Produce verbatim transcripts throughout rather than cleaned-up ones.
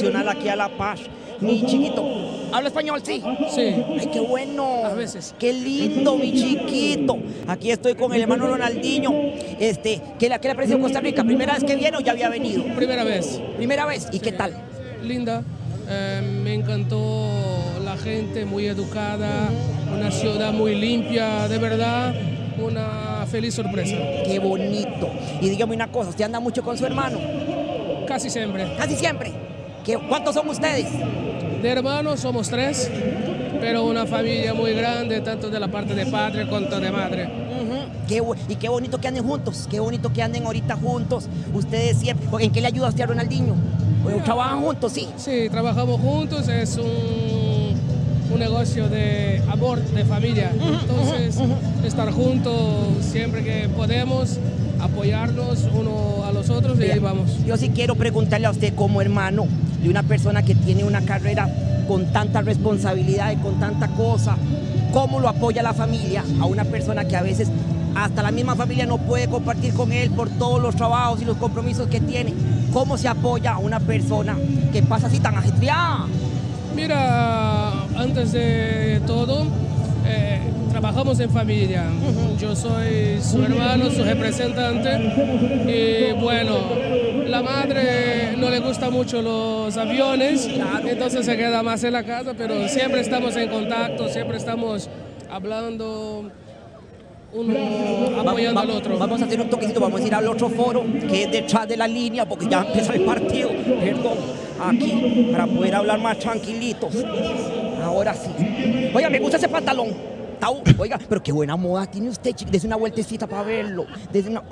nacional aquí a La Paz. Mi chiquito, ¿habla español? Sí. Sí. Ay, qué bueno. A veces. Qué lindo, mi chiquito. Aquí estoy con el hermano Ronaldinho. Este, ¿qué le, qué le ha parecido Costa Rica? ¿Primera vez que viene o ya había venido? Primera vez. Primera vez. ¿Y qué tal? Linda. Eh, me encantó la gente, muy educada, una ciudad muy limpia, de verdad, una feliz sorpresa. Qué bonito. Y dígame una cosa, ¿usted anda mucho con su hermano? Casi siempre. Casi siempre. ¿Qué, ¿Cuántos son ustedes? De hermanos somos tres, pero una familia muy grande, tanto de la parte de padre como de madre. Uh-huh. Qué, y qué bonito que anden juntos, qué bonito que anden ahorita juntos. Ustedes siempre, ¿en qué le ayuda usted a Ronaldinho? ¿Trabajan juntos? Sí. Sí, trabajamos juntos, es un, un negocio de amor, de familia. Entonces, uh-huh, uh-huh. estar juntos siempre que podemos, apoyarnos uno a los otros y Mira, ahí vamos. Yo sí quiero preguntarle a usted como hermano de una persona que tiene una carrera con tanta responsabilidad y con tanta cosa, ¿cómo lo apoya la familia a una persona que a veces hasta la misma familia no puede compartir con él por todos los trabajos y los compromisos que tiene? ¿Cómo se apoya a una persona que pasa así tan ajetreada? Mira, antes de todo, eh, trabajamos en familia. Uh-huh. Yo soy su hermano, su representante. Y bueno, la madre no le gustan mucho los aviones, claro. Entonces se queda más en la casa, pero siempre estamos en contacto, siempre estamos hablando, uno apoyando vamos, al otro. Vamos a hacer un toquecito, vamos a ir al otro foro que es detrás de la línea porque ya empieza el partido. Perdón, aquí para poder hablar más tranquilitos. Ahora sí. Oiga, me gusta ese pantalón. Oiga, pero qué buena moda tiene usted, chico. Dese una vueltecita para verlo. Dese una...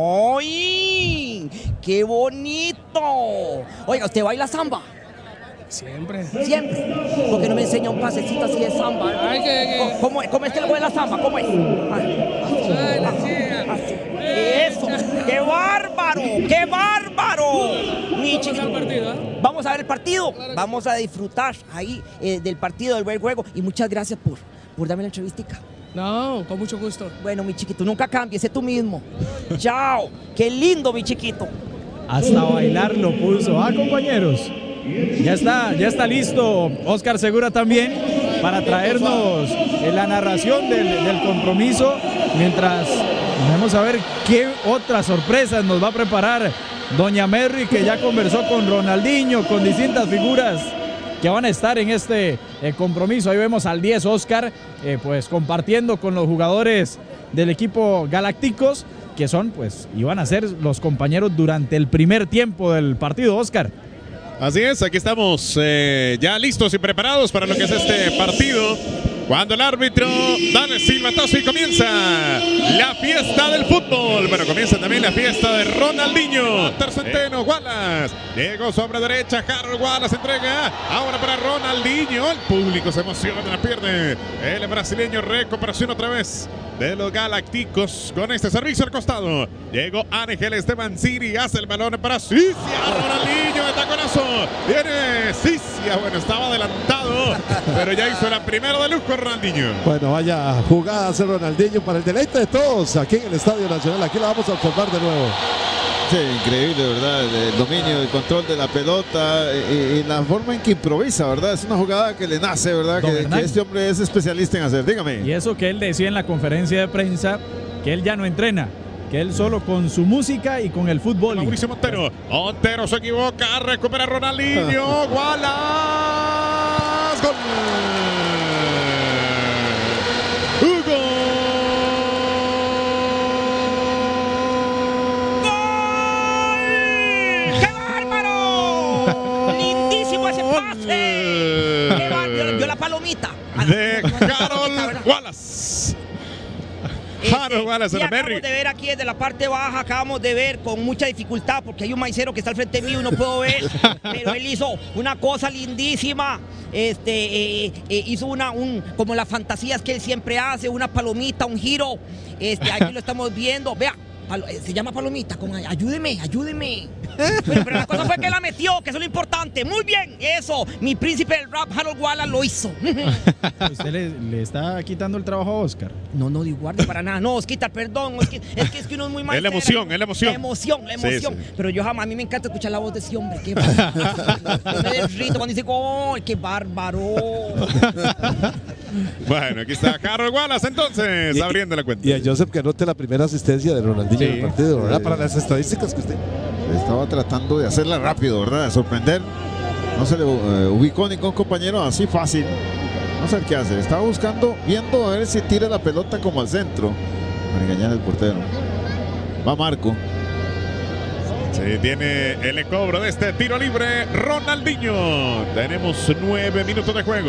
¡Ay! ¡Qué bonito! Oiga, ¿usted baila samba? Siempre. Siempre. ¿Por qué no me enseña un pasecito así de samba? Ay, que, que... ¿Cómo, ¿Cómo es que le mueve la samba? ¿Cómo es? Ay, la chica. Eso. ¡Qué bárbaro! ¡Qué bárbaro! Mi Vamos al partido, ¿eh? Vamos a ver el partido. Claro. Vamos a disfrutar ahí eh, del partido, del buen juego. Y muchas gracias por, por darme la entrevistica. No, con mucho gusto. Bueno, mi chiquito, nunca cambies, sé tú mismo. Chao. Qué lindo, mi chiquito. Hasta bailar lo puso. Ah, compañeros. Ya está, ya está listo Oscar Segura también para traernos la narración del, del compromiso, mientras vamos a ver qué otras sorpresas nos va a preparar doña Merry, que ya conversó con Ronaldinho, con distintas figuras que van a estar en este eh, compromiso. Ahí vemos al diez Oscar, eh, pues compartiendo con los jugadores del equipo Galácticos, que son, pues, iban a ser los compañeros durante el primer tiempo del partido, Oscar. Así es, aquí estamos eh, ya listos y preparados para lo que es este partido. Cuando el árbitro da el silbatazo y comienza la fiesta del fútbol. Bueno, comienza también la fiesta de Ronaldinho. Tercenteno, Wallace. Llegó sobre derecha, Harold Wallace entrega. Ahora para Ronaldinho. El público se emociona, la pierde. El brasileño, recuperación otra vez de los Galácticos con este servicio al costado. Llegó Ángel Esteban Siri, hace el balón para Cicia. Ronaldinho de taconazo. Viene Cicia, bueno, estaba adelantado, pero ya hizo la primera de lujo Ronaldinho. Bueno, vaya jugada hace Ronaldinho para el deleite de todos aquí en el Estadio Nacional. Aquí la vamos a observar de nuevo. Sí, increíble, ¿verdad? El dominio, el control de la pelota y, y la forma en que improvisa, ¿verdad? Es una jugada que le nace, ¿verdad? Que, que este hombre es especialista en hacer. Dígame. Y eso que él decía en la conferencia de prensa, que él ya no entrena, que él solo con su música y con el fútbol. Mauricio Montero. Montero se equivoca, recupera Ronaldinho. Wallace. Gol. Hugo. Vio la palomita de Harold Wallace. Harold Wallace, y la acabamos Merry. de ver aquí desde la parte baja, acabamos de ver con mucha dificultad porque hay un maicero que está al frente mío y no puedo ver, pero él hizo una cosa lindísima, este, eh, eh, hizo una, un, como las fantasías que él siempre hace, una palomita, un giro, este, aquí lo estamos viendo, vea, palo, se llama palomita, con, ayúdeme, ayúdeme. Bueno, pero la cosa fue que la metió, que eso es lo importante. Muy bien, eso. Mi príncipe del rap, Harold Wallace, lo hizo. ¿Usted le, le está quitando el trabajo a Oscar? No, no, digo, guarde para nada. No, Osquita, perdón. Es que, es que, es que uno es muy mal. Es la emoción, es la emoción. La emoción, la emoción. Sí, sí. Pero yo jamás, a mí me encanta escuchar la voz de ese hombre. Qué bárbaro. Yo me derrito cuando dice, ¡oh, qué bárbaro! Bueno, aquí está Harold Wallace entonces, Y- abriendo la cuenta. Y a Joseph que anote la primera asistencia de Ronaldinho Sí. en el partido, ¿verdad? Sí. Para las estadísticas que usted. Estaba tratando de hacerla rápido, ¿verdad? De sorprender. No se le eh, ubicó ningún compañero así fácil. No sé qué hace. Estaba buscando, viendo a ver si tira la pelota como al centro. Para engañar al portero. Va Marco. Sí, tiene el cobro de este tiro libre Ronaldinho. Tenemos nueve minutos de juego.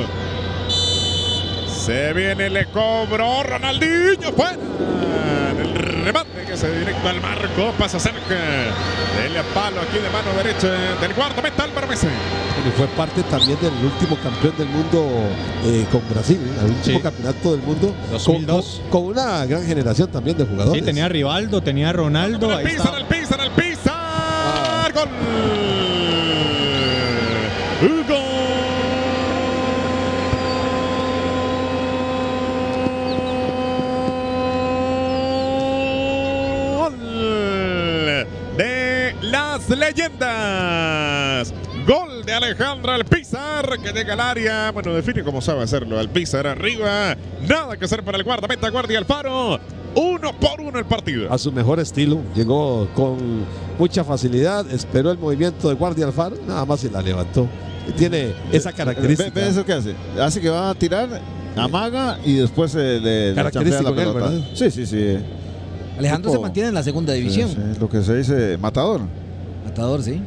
Se viene el cobro Ronaldinho. Fuera. El remate que se directo al marco. Pasa cerca del palo aquí de mano derecha del guardameta Álvaro Messi. Y fue parte también del último campeón del mundo eh, con Brasil, el último Sí. campeonato del mundo. dos Con, mil dos. con- con una gran generación también de jugadores. Sí, tenía a Rivaldo, tenía a Ronaldo. En Ahí el piso, en está. el piso, en el piso. Ah. Gol. Gol de las leyendas. Gol de Alejandro Alpizar que llega al área. Bueno, define cómo sabe hacerlo. Alpizar arriba. Nada que hacer para el guardameta Guardia Alfaro. Uno por uno el partido. A su mejor estilo, llegó con mucha facilidad, esperó el movimiento de Guardia Alfaro, nada más y la levantó. Y tiene esa ¿Ve, característica. ve eso que hace? Hace que va a tirar, amaga y después eh, le, le Característico champea en la él, pelota. ¿verdad? Sí, sí, sí. Alejandro Tipo- se mantiene en la segunda división. Sí, sí, lo que se dice matador. Matador, sí.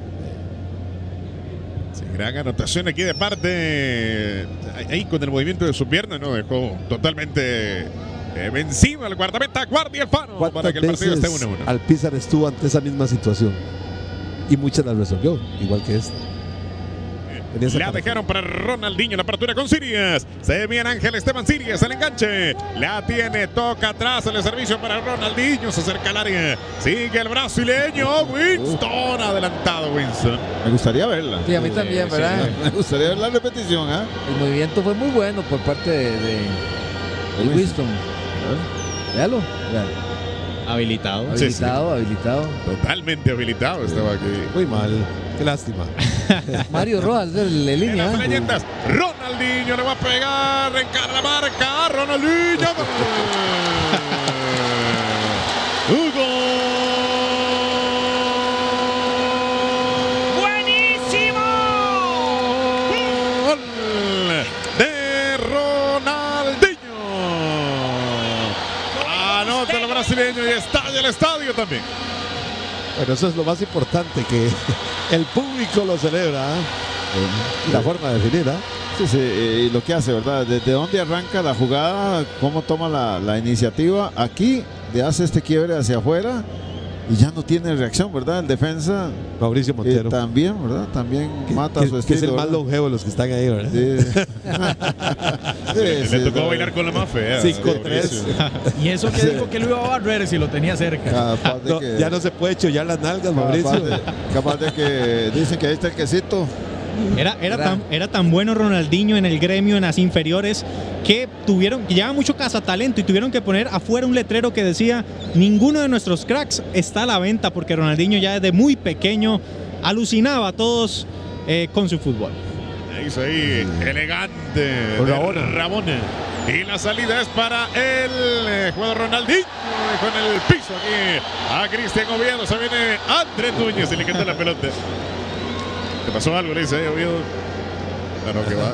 Sí, gran anotación aquí de parte. Ahí con el movimiento de su pierna, no dejó totalmente eh, vencido al guardameta Guardia Alfaro para ¿Cuántas que el partido esté veces uno a uno. Alpizar estuvo ante esa misma situación? Y muchas las resolvió, igual que esta. Tenía esa La característica. dejaron para Ronaldinho, la apertura con Sirias. Se viene Ángel Esteban Sirias, el enganche. La tiene, toca atrás el servicio para Ronaldinho. Se acerca al área. Sigue el brasileño. Winston, adelantado Winston. Me gustaría verla. Sí, a mí también, ¿verdad? Me gustaría ver la repetición, ¿ah? El movimiento fue muy bueno por parte de, de, de Winston. Véalo. véalo. Habilitado. Sí, sí. Habilitado, habilitado. Totalmente habilitado estaba aquí. Muy mal, qué lástima. Mario Rojas, el, el En línea. las leyendas, Ronaldinho le va a pegar, encara la marca, Ronaldinho. Hugo. ¡Buenísimo! Gol de Ronaldinho. Anota el brasileño y estalla el estadio también. Bueno, eso es lo más importante, que el público lo celebra. ¿eh? La forma de definir, ¿eh? Sí, sí, eh, y lo que hace, ¿verdad? Desde dónde arranca la jugada, cómo toma la, la iniciativa. Aquí le hace este quiebre hacia afuera y ya no tiene reacción, ¿verdad? El defensa Mauricio eh, Montero. también, ¿verdad? También que, mata que- su que estilo. es el más ¿verdad? longevo de los que están ahí, ¿verdad? Sí. Sí, Le sí, tocó no, bailar con la más fea. cinco Sí, tres. Y eso que Sí. dijo que lo iba a barrer si lo tenía cerca. capaz de No, que- ya no se puede chollar las nalgas, capaz Mauricio. de, capaz de que dicen que ahí está el quesito. Era, era, tan, era tan bueno Ronaldinho en el gremio, en las inferiores, que tuvieron, que llevaba mucho cazatalento y tuvieron que poner afuera un letrero que decía: ninguno de nuestros cracks está a la venta, porque Ronaldinho ya desde muy pequeño alucinaba a todos eh, con su fútbol. Hizo ahí elegante Con de Rabona. Rabona. Y la salida es para el eh, jugador Ronaldinho. Con el piso aquí a Cristian Oviedo. Se viene Andrés Núñez y le quita la pelota. ¿Te pasó algo? Le dice ahí, Oviedo. Ah, no, que va.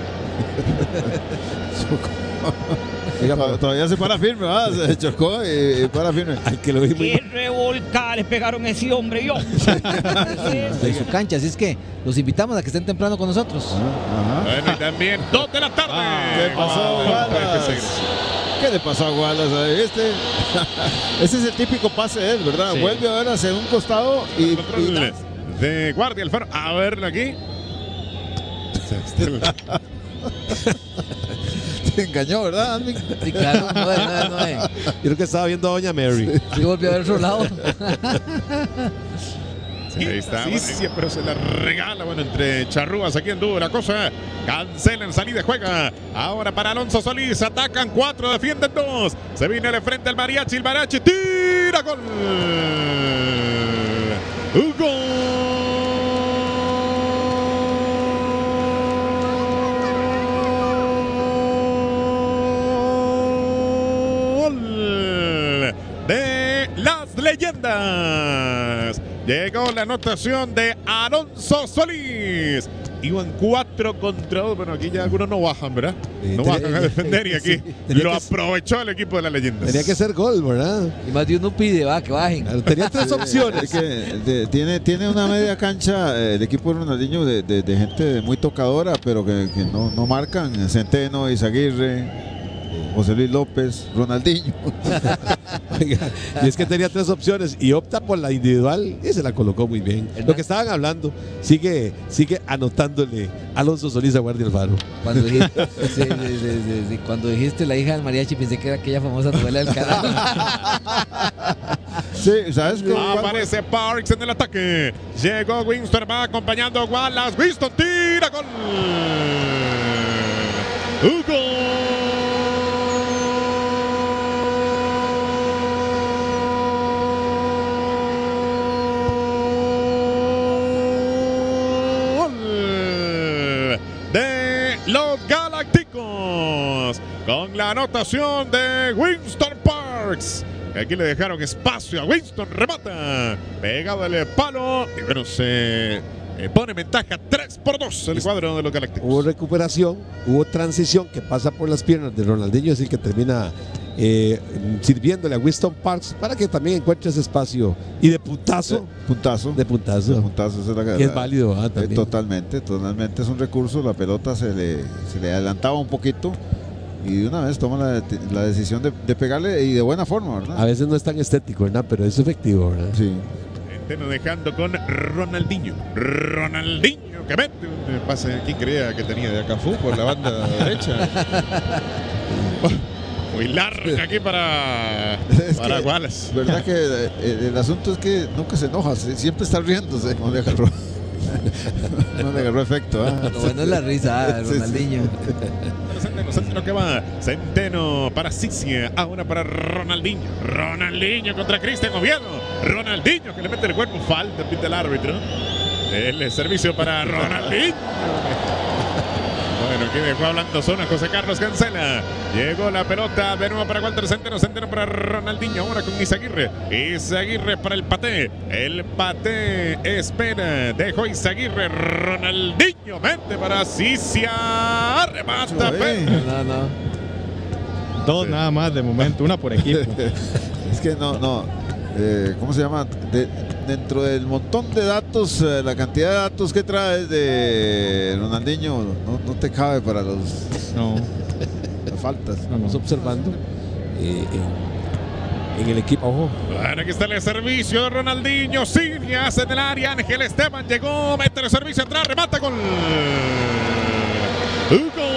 Oiga, To- Todavía se para firme, ¿verdad? Se chocó y, y para firme. al que lo vi muy ¡Qué revolcada le pegaron a ese hombre, yo! De su cancha. Así es que los invitamos a que estén temprano con nosotros. Ajá. Bueno, y también dos de la tarde. ¿Qué pasó, Ah, Wallace? ¿Qué le pasó a Wallace ahí? Este, ese es el típico pase de él, ¿verdad? Sí. Vuelve a ver hacia un costado y, y Control de Guardia Alfaro. A verlo aquí. te engañó, ¿verdad, Andy? Sí, claro. No es, no es, no es. Yo creo que estaba viendo a Doña Mary. Sí, volvió a ver otro lado. Ahí está, sí, sí, pero se la regala, bueno, entre charrúas aquí en dúo la cosa. Cancelan, salida, juega. Ahora para Alonso Solís, atacan cuatro, defienden dos. Se viene de frente el mariachi, el mariachi tira, gol. Gol de las leyendas. Llegó la anotación de Alonso Solís. Iban cuatro contra dos. Bueno, aquí ya algunos no bajan, ¿verdad? No bajan a defender y aquí sí, lo que, aprovechó el equipo de las leyendas. Tenía que ser gol, ¿verdad? Y más de uno pide, va, que bajen. Tenía tres opciones. Es que de, tiene, tiene una media cancha eh, el equipo de Ronaldinho de, de, de gente muy tocadora, pero que, que no, no marcan. Centeno, Izaguirre, José Luis López, Ronaldinho. Oiga, y es que tenía tres opciones y opta por la individual y se la colocó muy bien. Lo que estaban hablando, sigue, sigue anotándole Alonso Solís a Guardia Alfaro. Cuando dijiste, sí, sí, sí, sí, cuando dijiste la hija del mariachi, pensé que era aquella famosa novela del canal. Sí, ¿sabes cómo? Aparece Parks en el ataque. Llegó Winston, va acompañando a Wallace. Winston tira, gol. Hugo. Los Galácticos con la anotación de Winston Parks. Aquí le dejaron espacio a Winston, remata pegado al palo y bueno, se eh, pone ventaja tres por dos el cuadro de los Galácticos. Hubo recuperación, hubo transición que pasa por las piernas de Ronaldinho, es el que termina eh, sirviéndole a Winston Parks para que también encuentre ese espacio y de puntazo. De puntazo. De puntazo. De puntazo es la, y es válido. Ah, eh, totalmente, totalmente es un recurso. La pelota se le, se le adelantaba un poquito y de una vez toma la, la decisión de, de pegarle y de buena forma, ¿verdad? A veces no es tan estético, ¿verdad? Pero es efectivo, ¿verdad? Sí. Centeno dejando con Ronaldinho. Ronaldinho que mete un pase. ¿Quién creía que tenía de Cafú por la banda derecha? Muy larga aquí para, para que, Wallace. Verdad que el, el asunto es que nunca se enoja, siempre está riéndose. No le agarró, no le agarró efecto. ¿eh? Lo bueno es la risa, Ronaldinho. Centeno, Centeno que va. Centeno para Cicia. Ahora para Ronaldinho. Ronaldinho contra Cristian Oviedo. Ronaldinho que le mete el cuerpo. Falta, pita el árbitro. El servicio para Ronaldinho. Bueno, aquí dejó hablando zona José Carlos cancela. Llegó la pelota de nuevo para Walter Centeno. Centeno para Ronaldinho. Ahora con Izaguirre. Izaguirre para el paté. El paté espera. Dejó Izaguirre. Ronaldinho. Mete para Cicia. Remata. No, no. Dos nada más de momento. Una por equipo. Es que no, no. Eh, ¿Cómo se llama? De, dentro del montón de datos, eh, la cantidad de datos que traes de Ronaldinho no, no te cabe para los no. las faltas. No, no. Estamos observando eh, en, en el equipo. Ojo. Bueno, aquí está el servicio de Ronaldinho. Sirias en el área. Ángel Esteban llegó. Mete el servicio atrás. Remata con Hugo.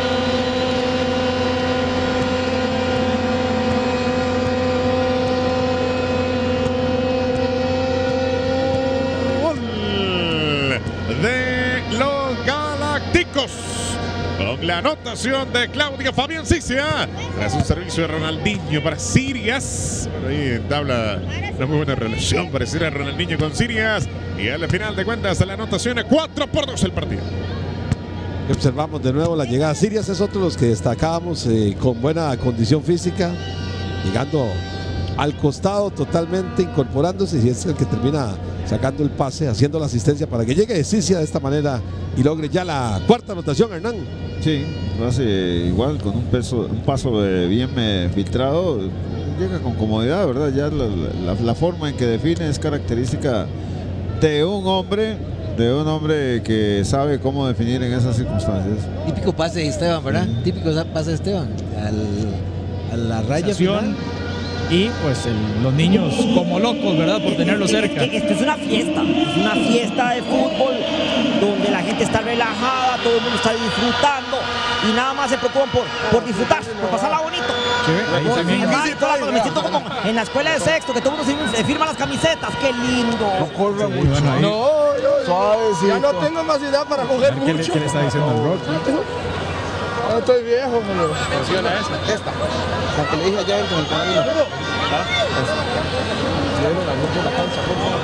De los Galácticos con la anotación de Claudio Fabián Cicia tras un servicio de Ronaldinho para Sirias. Bueno, ahí entabla una muy buena relación pareciera Ronaldinho con Sirias y al final de cuentas la anotación es cuatro por dos el partido. Observamos de nuevo la llegada. Sirias es otro de los que destacábamos eh, con buena condición física, llegando al costado totalmente, incorporándose y es el que termina sacando el pase, haciendo la asistencia para que llegue Cicia de esta manera y logre ya la cuarta anotación, Hernán. Sí, lo hace igual con un, peso, un paso de bien eh, filtrado, llega con comodidad, ¿verdad? Ya la, la, la forma en que define es característica de un hombre, de un hombre que sabe cómo definir en esas circunstancias. Típico pase de Esteban, ¿verdad? Sí. Típico pase de Esteban al, a la raya final. Y pues el, los niños como locos, ¿verdad? Por tenerlo cerca. Es que esto es una fiesta, es una fiesta de fútbol donde la gente está relajada, todo el mundo está disfrutando y nada más se preocupan por, por disfrutar, por pasarla bonito. ¿Sí ve? Ahí también. Me, me siento como en la escuela de sexto, que todo el mundo se firma las camisetas. ¡Qué lindo! No corra Sí, mucho. bueno, ahí- No, yo, Suavecito. ya no tengo más idea para coger ¿Qué le, mucho. qué le está diciendo el Rock? No estoy viejo, pero... Funciona esta. Esta. La que le dije allá dentro del camino. ¿Ah? Si viene la luz por la panza, por favor.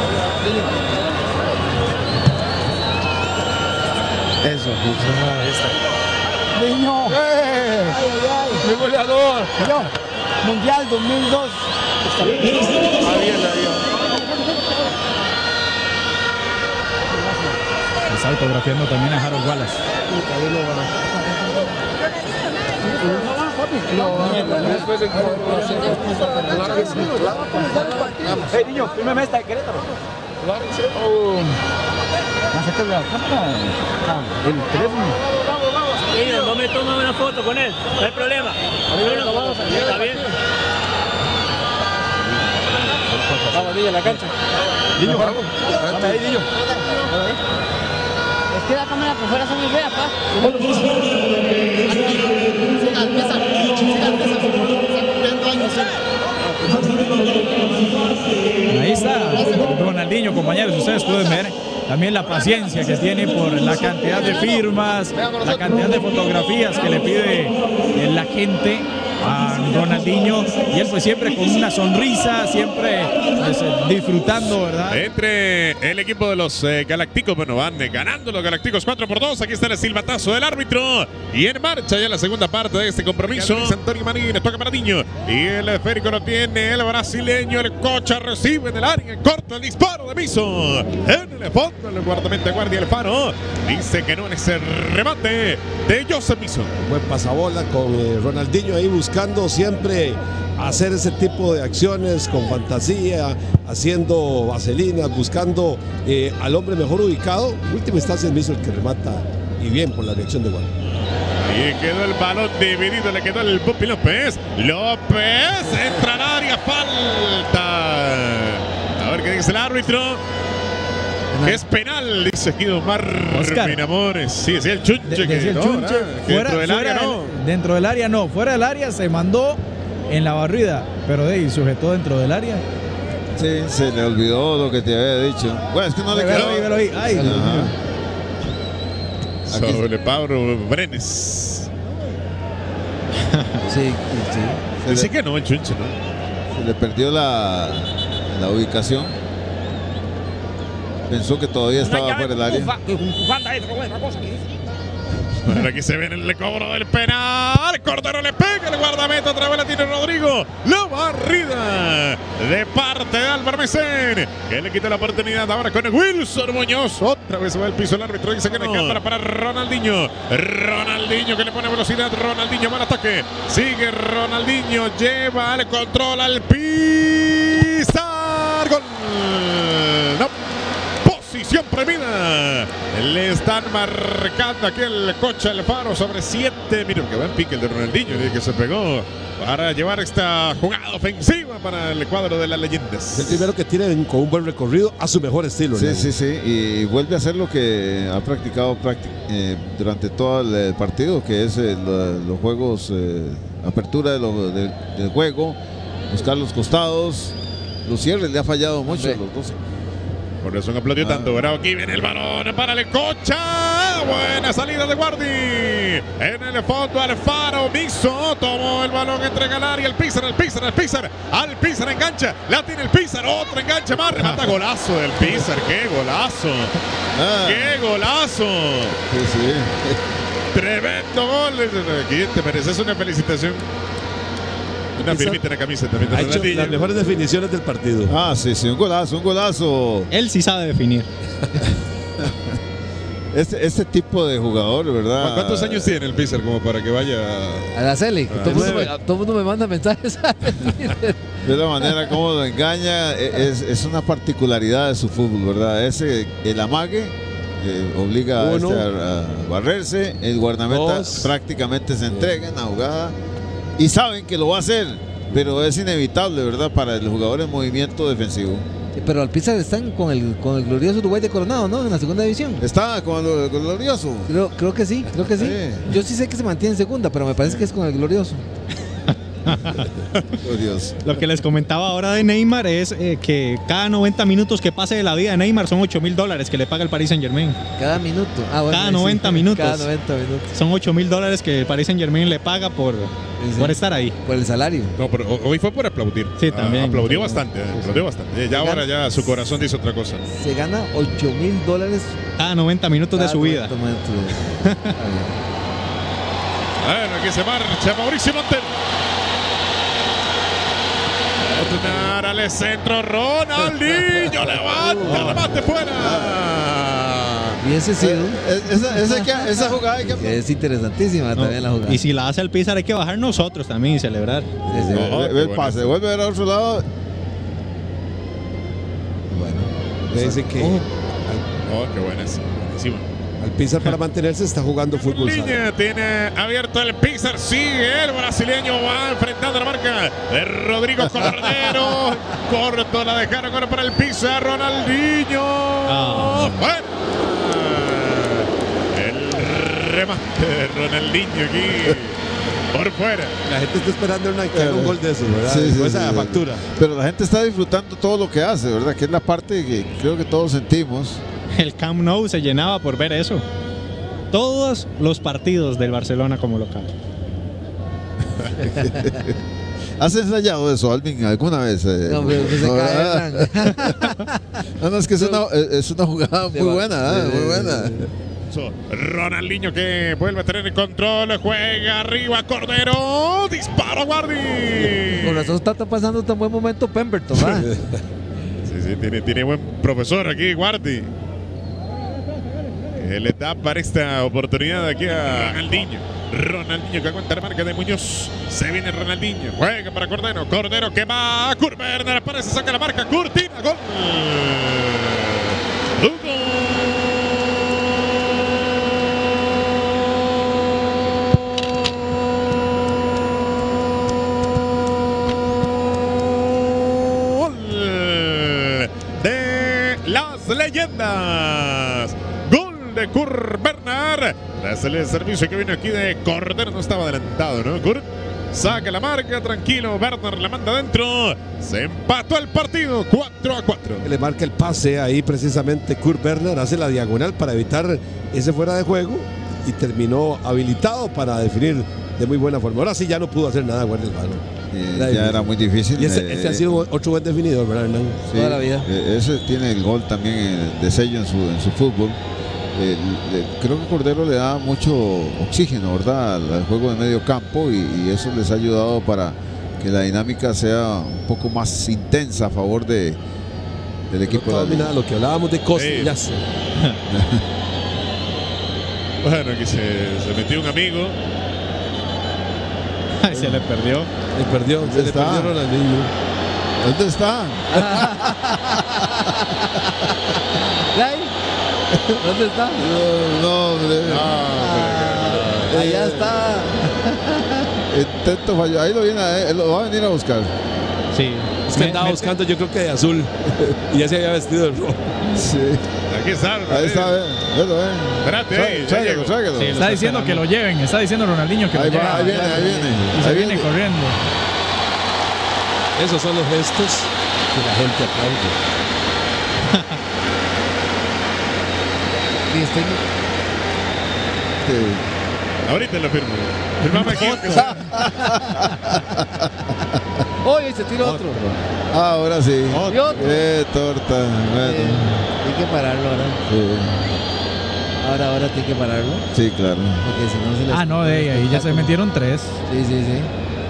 Eso, justo. Esta. Niño. ¡Eh! Ay, ay, ay. Mi goleador. Yo. Mundial dos mil dos. Está bien. Está bien, está bien. Está autografiando también a Harold Wallace. Hey, niño, fírmeme esta de Querétaro. El teléfono. Niño, no me toman una foto con él, no hay problema. ¿Está bien? Vamos, niño, en la cancha. Niño, vamos. Vamos ahí, niño. Es que la cámara por fuera son muy feas, pa. Ahí está Ronaldinho, compañeros, ustedes pueden ver también la paciencia que tiene por la cantidad de firmas, la cantidad de fotografías que le pide la gente a Ronaldinho, y él pues siempre con una sonrisa, siempre pues, disfrutando, ¿verdad? Entre el equipo de los eh, Galácticos, bueno, van eh, ganando los Galácticos cuatro por dos. Aquí está el silbatazo del árbitro y en marcha ya la segunda parte de este compromiso. Antonio Marínez toca para Niño y el esférico lo tiene el brasileño. El Cocha recibe en el área, corta el disparo de Miso en el fondo. El guardameta guardia el Faro dice que no en ese remate de Joseph Miso. Buen pasabola con eh, Ronaldinho ahí buscando siempre hacer ese tipo de acciones con fantasía, haciendo vaselinas, buscando eh, al hombre mejor ubicado. En última instancia es Miso el que remata y bien por la dirección de gol. Y quedó el balón dividido, le quedó el Pupi López. López entra al área, falta. A ver qué dice el árbitro. Es penal, dice Guido Marvin Amores. Sí, decía el Chunche. De, que decía el no, Chunche, que fuera, dentro del fuera área del- no. dentro del área no, fuera del área se mandó en la barrida, pero de ahí sujetó dentro del área. Sí, se le olvidó lo que te había dicho. Bueno, es que no le Velo quedó. ahí, velo ahí. Ay, Dios Ajá. mío. Sobre Pablo Brenes. Sí, sí. Se Dice le, que no, el Chunche, ¿no? se le perdió la, la ubicación. Pensó que todavía estaba fuera del área. Bueno, aquí se viene el cobro del penal. Cordero le pega, el guardameta otra vez la tiene Rodrigo. La barrida de parte de Álvaro Mesén, que le quita la oportunidad ahora con Wilson Muñoz. Otra vez se va al piso el árbitro. Dice que no hay cámara para Ronaldinho. Ronaldinho que le pone velocidad. Ronaldinho va al ataque. Sigue Ronaldinho. Lleva el control al pisar. Gol. No. Posición premida. Le están marcando aquí el Cocha el Faro sobre siete. Miren que buen pique el de Ronaldinho, que se pegó para llevar esta jugada ofensiva para el cuadro de las leyendas. El primero que tiene con un buen recorrido a su mejor estilo. Sí, ¿no? sí, sí. Y vuelve a hacer lo que ha practicado prácti- eh, durante todo el partido, que es eh, lo- los juegos, eh, apertura de lo- de- del juego, buscar los costados, los cierres. Le ha fallado mucho Sí. los dos. Por eso no aplaudió tanto. Bravo, aquí viene el balón para el Cocha. Buena salida de Guardi. En el fondo Alfaro Miso tomó el balón, entrega al área. El Pizar, el Pizar, el Pizar. Al Pizar engancha. La tiene el Pizar. Otro engancha más. Remata golazo del Pizar. ¡Qué golazo! Ah, ¡Qué golazo! sí, sí. Tremendo gol. Aquí te mereces una felicitación. Una Quizá- firmita en la camiseta. también de Ha hecho Ronaldinho. las mejores definiciones del partido. Ah, sí, sí, un golazo, un golazo. Él sí sabe definir. Este, este tipo de jugador, ¿verdad? ¿Cuántos años tiene el Pizar como para que vaya? A la Celi, Ah, todo el mundo, nueve. me- todo el mundo me manda mensajes. De la manera como lo engaña, e- es, es una particularidad de su fútbol, ¿verdad? Ese, el amague eh, obliga a, Uno. este a- a barrerse, el guardameta Dos. prácticamente se entrega en la jugada y saben que lo va a hacer, pero es inevitable, ¿verdad? Para el jugador en movimiento defensivo. Pero al Pizarro están con el, con el glorioso Uruguay de Coronado, ¿no? En la segunda división. Está con lo con lo glorioso. Creo, creo que sí, creo que sí. Sí. Yo sí sé que se mantiene en segunda, pero me parece que es con el glorioso. Oh, Dios. Lo que les comentaba ahora de Neymar es eh, que cada noventa minutos que pase de la vida de Neymar son ocho mil dólares que le paga el Paris Saint Germain. Cada minuto. Ah, bueno, cada sí, noventa sí. minutos. Cada noventa minutos. Son ocho mil dólares que el Paris Saint Germain le paga por, Sí. por estar ahí. Por el salario. No, pero ho- hoy fue por aplaudir. Sí, también. Ah, aplaudió bastante, eh, aplaudió bastante. Ya ahora ya su corazón dice otra cosa. Se gana ocho mil dólares Cada noventa minutos de cada su vida. noventa minutos. Está bien. Bueno, aquí se marcha Mauricio Montero. Otra al centro, Ronaldinho levanta, remate fuera. Hubiese sido. Eh, Esa, esa, que- esa jugada hay que... Es interesantísima No, también la jugada. y si la hace el Pizarro hay que bajar nosotros también y celebrar. Sí, sí. No. Ve- ve el pase, vuelve a ver a otro lado. Le dice que Oh, qué buena es. Buenísima. al Pizarro para mantenerse está jugando fútbol sala. Línea tiene abierto el Pizarro, sigue el brasileño, va enfrentando la marca de Rodrigo Cordero. Corto, la dejaron ahora para el Pizarro, Ronaldinho. Ah. Bueno. El remate de Ronaldinho aquí por fuera. La gente está esperando una, que haga un gol de eso, ¿verdad? Sí, sí, Con esa sí. factura. Pero la gente está disfrutando todo lo que hace, ¿verdad? Que es la parte que creo que todos sentimos. El Camp Nou se llenaba por ver eso. Todos los partidos del Barcelona como local. ¿Has ensayado eso, Alvin, alguna vez? eh? No, pero que se No, cae ¿verdad? Hernán. No, no, es que es una, es una jugada muy buena, ¿eh? Muy buena. So, Ronaldinho que vuelve a tener el control, juega arriba Cordero, disparo Guardi. Con razón está pasando tan buen momento Pemberton, ¿va? Sí, sí, tiene, tiene buen profesor aquí, Guardi. Que le da para esta oportunidad aquí a Ronaldinho. Ronaldinho que aguanta la marca de Muñoz. Se viene Ronaldinho. Juega para Cordero. Cordero que va. Kurt Werner aparece, saca la marca. Curtina. Gol. Gol de las leyendas. Gol de Kurt Werner. La salida de servicio que viene aquí de Cordero. No estaba adelantado, ¿no? Kurt saca la marca, tranquilo. Werner la manda adentro. Se empató el partido, cuatro a cuatro. Le marca el pase ahí precisamente Kurt Werner, hace la diagonal para evitar ese fuera de juego y terminó habilitado para definir de muy buena forma. Ahora sí ya no pudo hacer nada, guardia el balón. Eh, Era ya difícil. era muy difícil. Y ese, eh, ese ha sido otro buen definidor, ¿verdad, Hernán? Sí, toda la vida. eh, ese tiene el gol también eh, de sello en su, en su fútbol. Eh, le- creo que Cordero le da mucho oxígeno, ¿verdad? Al, al juego de medio campo y, y eso les ha ayudado para que la dinámica sea un poco más intensa a favor de, del equipo No, de la mira, lo que hablábamos de Costa, Sí. ya sé. Bueno, aquí se, se metió un amigo. Ay, se le perdió. Se perdió, se le está? perdió Ronaldinho. ¿Dónde está? ¿Ahí? ¿Dónde está? No, no, hombre. Ah, allá está. Intento falló. Ahí lo viene, a- él lo va a venir a buscar. Sí. Es que Me- andaba me- buscando, yo creo que de azul. Y ya se había vestido de rojo. Sí. Aquí está. Ahí está, ve. Velo, ve. Espérate, ahí, ya Tráigalo, llegó. tráigalo. Sí, Está diciendo que lo lleven, está diciendo Ronaldinho que Ahí lo va, lleven. ahí viene, ahí viene. Y se Ahí viene viene. corriendo. Esos son los gestos que la gente aplaude. Y estoy- Sí. Ahorita lo firmo. Firmame aquí. aunque sea. Oye, se tira otro. Ah, ahora sí. Y otro. Qué torta. Bueno. Eh, hay que pararlo ahora. Sí, Ahora, ahora tiene que pararlo. sí, claro. Porque si no se les. Ah, no, de ahí ya se metieron tres. Sí, sí, sí.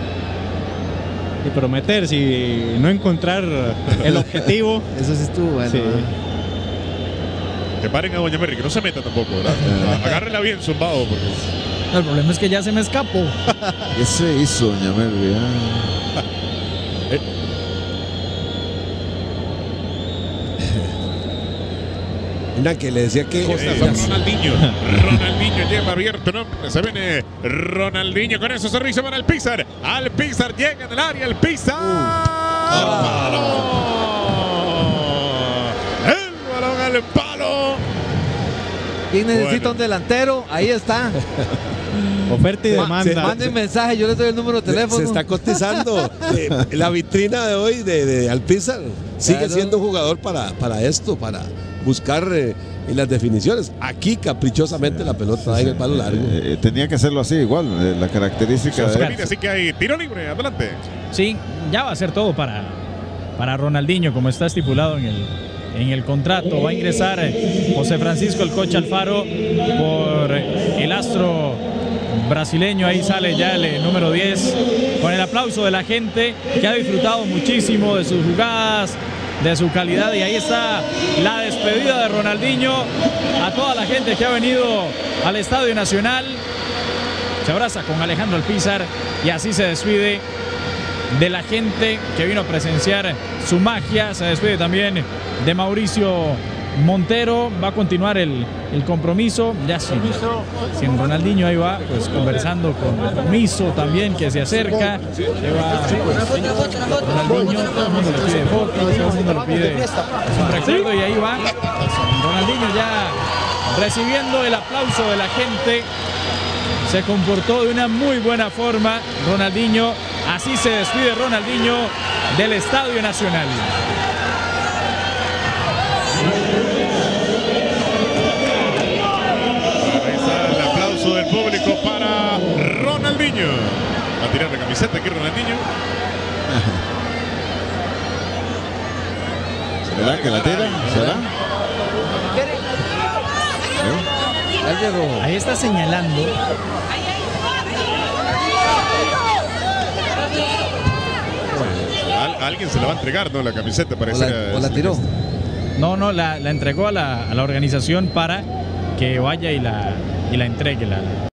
Y prometer, si no encontrar el objetivo. Eso sí estuvo bueno. Sí. ¿eh? Que paren a Doña Mary, que no se meta tampoco, ¿verdad? Agárrela bien, zumbado, porque. El problema es que ya se me escapó. ¿Qué se hizo, doña Mervi? Ah. Una que le decía que. Costa Eh, con ya sé. Ronaldinho. Ronaldinho lleva abierto, ¿no? Se viene Ronaldinho con ese servicio para el Pizar. Al Pizar llega en el área, el Pizar. ¡Al palo! El balón al palo. ¿Quién necesita Bueno. un delantero? Ahí está. Oferta y Ma- demanda. Manden mensaje, yo les doy el número de teléfono. Se está cotizando. Eh, la vitrina de hoy de, de Alpizar sigue Claro. siendo jugador para, para esto, para buscar eh, en las definiciones. Aquí caprichosamente la pelota va en el palo largo. Eh, tenía que hacerlo así igual, eh, la característica de él. Así que hay tiro libre, adelante. Sí, ya va a ser todo para, para Ronaldinho, como está estipulado en el, en el contrato. Va a ingresar eh, José Francisco el Coche Alfaro por el astro brasileño. Ahí sale ya el eh, número diez, con el aplauso de la gente que ha disfrutado muchísimo de sus jugadas, de su calidad. Y ahí está la despedida de Ronaldinho a toda la gente que ha venido al Estadio Nacional. Se abraza con Alejandro Alpizar y así se despide de la gente que vino a presenciar su magia. Se despide también de Mauricio Montero. Va a continuar el, el compromiso. Ya sin, sin Ronaldinho, ahí va pues conversando con Miso también, que se acerca. Se va Ronaldinho, todo el mundo le pide fotos, todo el mundo le pide un recuerdo y ahí va Ronaldinho ya recibiendo el aplauso de la gente. Se comportó de una muy buena forma Ronaldinho. Así se despide Ronaldinho del Estadio Nacional. Ahí está el aplauso del público para Ronaldinho. Va a tirar la camiseta aquí Ronaldinho. ¿Será que la tira? ¿Será? Ahí está señalando. Al- alguien se la va a entregar, ¿no? La camiseta parece. O la- o la tiró. No, no, la, la entregó a la, a la organización para que vaya y la, y la entregue. La,